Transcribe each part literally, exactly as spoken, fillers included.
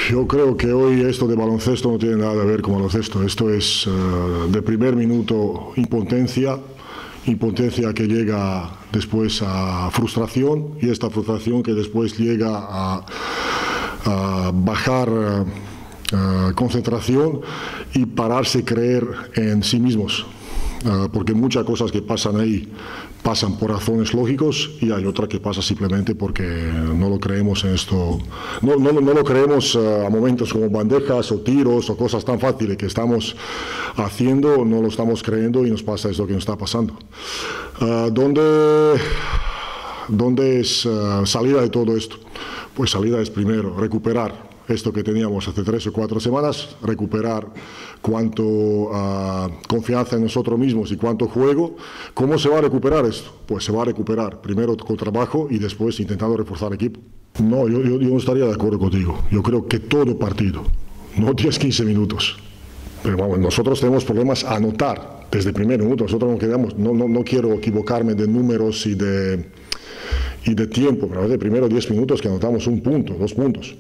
Yo creo que hoy esto de baloncesto no tiene nada que ver con baloncesto. Esto es uh, de primer minuto impotencia, impotencia que llega después a frustración y esta frustración que después llega a, a bajar uh, uh, concentración y pararse creer en sí mismos. Uh, porque muchas cosas que pasan ahí pasan por razones lógicos y hay otras que pasan simplemente porque no lo creemos en esto, no, no, no lo creemos uh, a momentos como bandejas o tiros o cosas tan fáciles que estamos haciendo, no lo estamos creyendo y nos pasa esto que nos está pasando. Uh, ¿dónde, ¿Dónde es uh, salida de todo esto? Pues salida es primero recuperar esto que teníamos hace tres o cuatro semanas, recuperar cuánto uh, confianza en nosotros mismos y cuánto juego. ¿Cómo se va a recuperar esto? Pues se va a recuperar primero con trabajo y después intentando reforzar el equipo. No, yo, yo, yo no estaría de acuerdo contigo. Yo creo que todo partido, no diez, quince minutos. Pero vamos, nosotros tenemos problemas a anotar desde el primer minuto. Nosotros no quedamos, no, no, no quiero equivocarme de números y de, y de tiempo, pero desde primero diez minutos que anotamos un punto, dos puntos.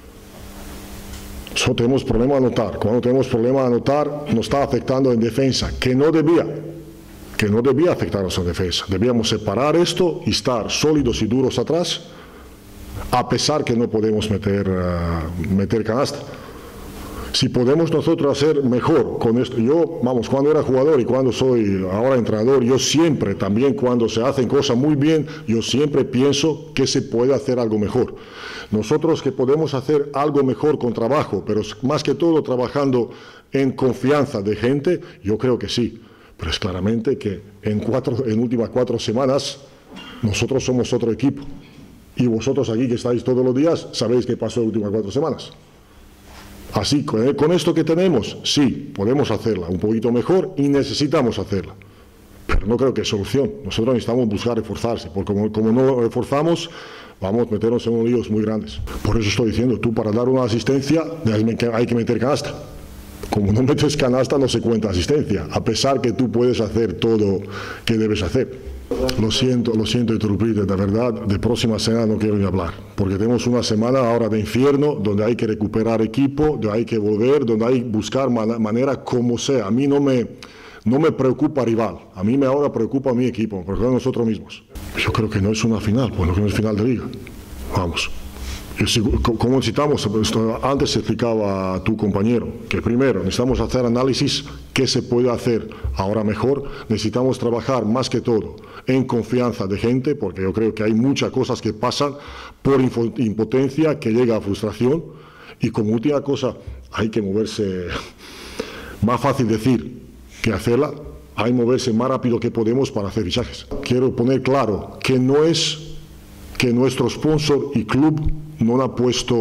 Nosotros tenemos problema a anotar. Cuando tenemos problema a anotar, nos está afectando en defensa, que no debía, que no debía afectarnos en defensa. Debíamos separar esto y estar sólidos y duros atrás, a pesar que no podemos meter, uh, meter canasta. Si podemos nosotros hacer mejor con esto, yo, vamos, cuando era jugador y cuando soy ahora entrenador, yo siempre, también cuando se hacen cosas muy bien, yo siempre pienso que se puede hacer algo mejor. Nosotros que podemos hacer algo mejor con trabajo, pero más que todo trabajando en confianza de gente, yo creo que sí. Pero es claramente que en, cuatro, en últimas cuatro semanas nosotros somos otro equipo. Y vosotros aquí que estáis todos los días, sabéis qué pasó en las últimas cuatro semanas. Así, con esto que tenemos, sí, podemos hacerla un poquito mejor y necesitamos hacerla. Pero no creo que es solución. Nosotros necesitamos buscar reforzarse, porque como, como no reforzamos, vamos a meternos en unos líos muy grandes. Por eso estoy diciendo, tú para dar una asistencia hay que meter canasta. Como no metes canasta no se cuenta asistencia, a pesar que tú puedes hacer todo que debes hacer. Lo siento, lo siento interrumpirte, de verdad, de próxima semana no quiero ni hablar, porque tenemos una semana ahora de infierno, donde hay que recuperar equipo, donde hay que volver, donde hay que buscar man manera como sea. A mí no me, no me preocupa rival, a mí me ahora preocupa mi equipo, me preocupa nosotros mismos. Yo creo que no es una final, pues no es final de liga. Vamos. Como necesitamos, antes explicaba a tu compañero, que primero necesitamos hacer análisis, qué se puede hacer ahora mejor, necesitamos trabajar más que todo en confianza de gente, porque yo creo que hay muchas cosas que pasan por impotencia, que llega a frustración, y como última cosa, hay que moverse, más fácil decir que hacerla, hay que moverse más rápido que podemos para hacer fichajes. Quiero poner claro que no es que nuestro sponsor y club no ha puesto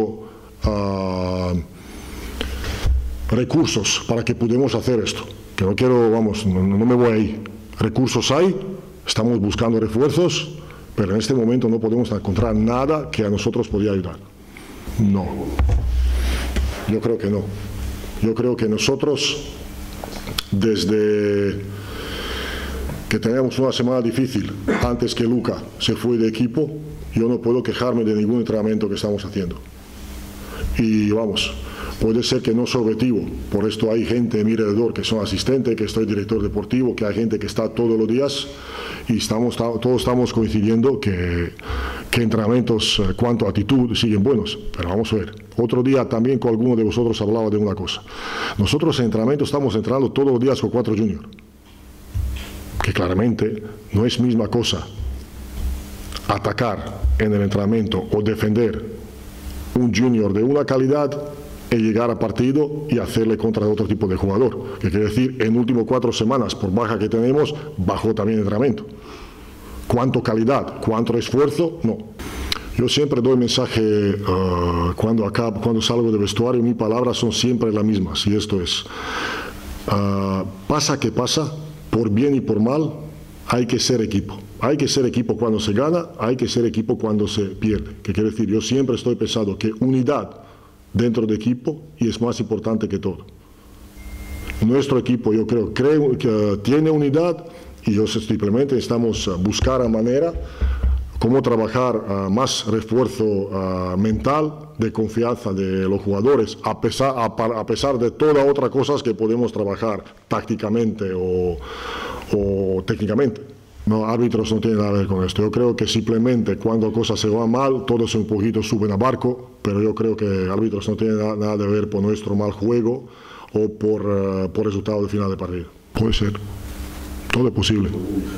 uh, recursos para que podamos hacer esto. Que no quiero, vamos, no, no me voy ahí. Recursos hay, estamos buscando refuerzos, pero en este momento no podemos encontrar nada que a nosotros podría ayudar. No. Yo creo que no. Yo creo que nosotros, desde que teníamos una semana difícil, antes que Luka se fue de equipo, yo no puedo quejarme de ningún entrenamiento que estamos haciendo. Y vamos, puede ser que no soy objetivo, por esto hay gente a mi alrededor que son asistentes, que estoy director deportivo, que hay gente que está todos los días y estamos, todos estamos coincidiendo que, que entrenamientos cuanto a actitud siguen buenos. Pero vamos a ver, otro día también con alguno de vosotros hablaba de una cosa. Nosotros en entrenamiento estamos entrenando todos los días con cuatro juniors, que claramente no es misma cosa atacar en el entrenamiento o defender un junior de una calidad y llegar a partido y hacerle contra otro tipo de jugador, que quiere decir en últimas cuatro semanas por baja que tenemos bajó también el entrenamiento. ¿Cuánto calidad? ¿Cuánto esfuerzo? No. Yo siempre doy mensaje uh, cuando acabo, cuando salgo del vestuario, mis palabras son siempre las mismas y esto es uh, pasa que pasa, por bien y por mal hay que ser equipo. Hay que ser equipo cuando se gana, hay que ser equipo cuando se pierde. ¿Qué quiere decir? Yo siempre estoy pensando que unidad dentro de equipo y es más importante que todo. Nuestro equipo, yo creo, creo que tiene unidad y yo simplemente estamos a buscar a manera cómo trabajar uh, más refuerzo uh, mental, de confianza de los jugadores, a pesar, a, a pesar de todas otras cosas que podemos trabajar tácticamente o, o técnicamente. No, árbitros no tienen nada que ver con esto. Yo creo que simplemente cuando cosas se van mal, todos un poquito suben a barco, pero yo creo que árbitros no tienen nada, nada que ver por nuestro mal juego o por, uh, por resultado de final de partido. Puede ser. Todo es posible.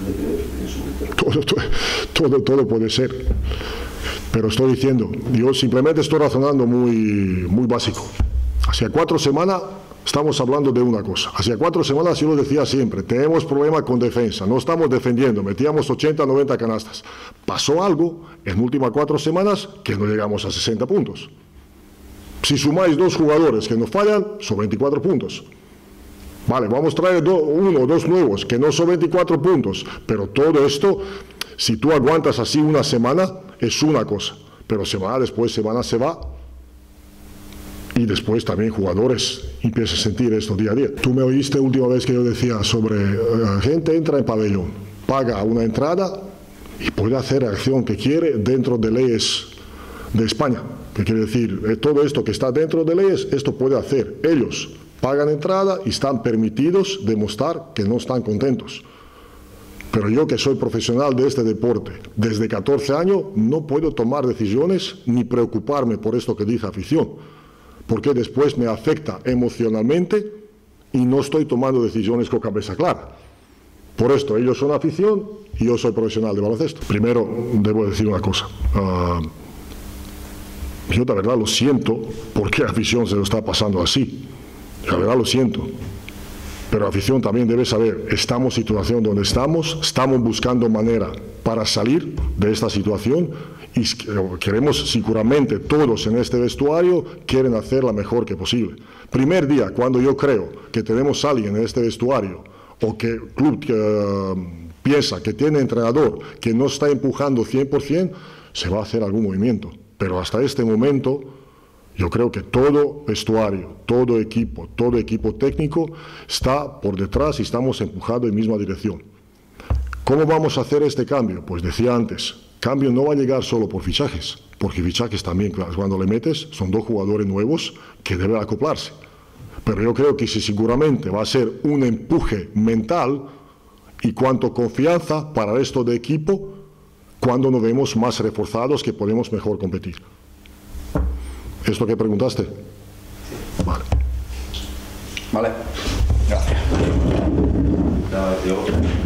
Todo, todo, todo, todo puede ser. Pero estoy diciendo, yo simplemente estoy razonando muy, muy básico. Hace cuatro semanas estamos hablando de una cosa. Hace cuatro semanas yo lo decía siempre, tenemos problemas con defensa, no estamos defendiendo, metíamos ochenta, noventa canastas. Pasó algo en las últimas cuatro semanas que no llegamos a sesenta puntos. Si sumáis dos jugadores que nos fallan, son veinticuatro puntos. Vale, vamos a traer do, uno o dos nuevos que no son veinticuatro puntos, pero todo esto, si tú aguantas así una semana, es una cosa, pero semana después, semana se va, y después también jugadores empiezan a sentir esto día a día. Tú me oíste la última vez que yo decía sobre uh, gente entra en pabellón, paga una entrada y puede hacer la acción que quiere dentro de leyes de España, que quiere decir, eh, todo esto que está dentro de leyes, esto puede hacer ellos. Pagan entrada y están permitidos demostrar que no están contentos. Pero yo, que soy profesional de este deporte desde catorce años, no puedo tomar decisiones ni preocuparme por esto que dice afición, porque después me afecta emocionalmente y no estoy tomando decisiones con cabeza clara. Por esto, ellos son afición y yo soy profesional de baloncesto. Primero, debo decir una cosa. Uh, yo de verdad lo siento porque la afición se lo está pasando así. La verdad lo siento, pero la afición también debe saber, estamos en situación donde estamos, estamos buscando manera para salir de esta situación y queremos seguramente todos en este vestuario quieren hacer la mejor que posible. Primer día, cuando yo creo que tenemos a alguien en este vestuario o que el club uh, piensa que tiene entrenador que no está empujando cien por cien, se va a hacer algún movimiento, pero hasta este momento yo creo que todo vestuario, todo equipo, todo equipo técnico está por detrás y estamos empujando en la misma dirección. ¿Cómo vamos a hacer este cambio? Pues decía antes, cambio no va a llegar solo por fichajes, porque fichajes también, cuando le metes, son dos jugadores nuevos que deben acoplarse. Pero yo creo que sí, seguramente va a ser un empuje mental y cuanto confianza para el resto de equipo cuando nos vemos más reforzados que podemos mejor competir. ¿Esto que preguntaste? Vale. Vale. Gracias.